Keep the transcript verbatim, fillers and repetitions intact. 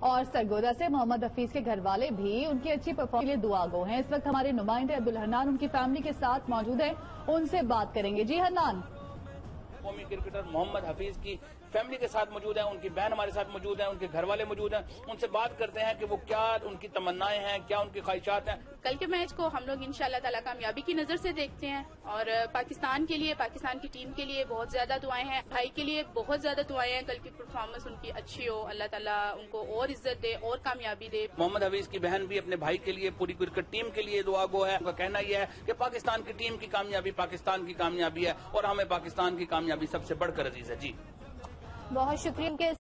और सरगोदा से मोहम्मद हफीज के घर वाले भी उनकी अच्छी परफॉर्मेंस के लिए दुआ गो हैं। इस वक्त हमारे नुमाइंदे अब्दुल हन्नान उनकी फैमिली के साथ मौजूद हैं, उनसे बात करेंगे। जी हन्नान। कौमी क्रिकेटर मोहम्मद हफीज की फैमिली के साथ मौजूद हैं, उनकी बहन हमारे साथ मौजूद हैं, उनके घर वाले मौजूद हैं। उनसे बात करते हैं कि वो क्या उनकी तमन्नाएं हैं, क्या उनकी ख्वाहिशात हैं। कल के मैच को हम लोग इंशाल्लाह ताला कामयाबी की नजर से देखते हैं और पाकिस्तान के लिए, पाकिस्तान की टीम के लिए बहुत ज्यादा दुआएं हैं, भाई के लिए बहुत ज्यादा दुआएं हैं। कल की परफॉर्मेंस उनकी अच्छी हो, अल्लाह ताला उनको और इज्जत दे और कामयाबी दे। मोहम्मद हफीज की बहन भी अपने भाई के लिए, पूरी क्रिकेट टीम के लिए दुआ गो है। उनका कहना यह है कि पाकिस्तान की टीम की कामयाबी पाकिस्तान की कामयाबी है और हमें पाकिस्तान की कामयाबी सबसे बढ़कर अजीज है। जी बहुत शुक्रिया।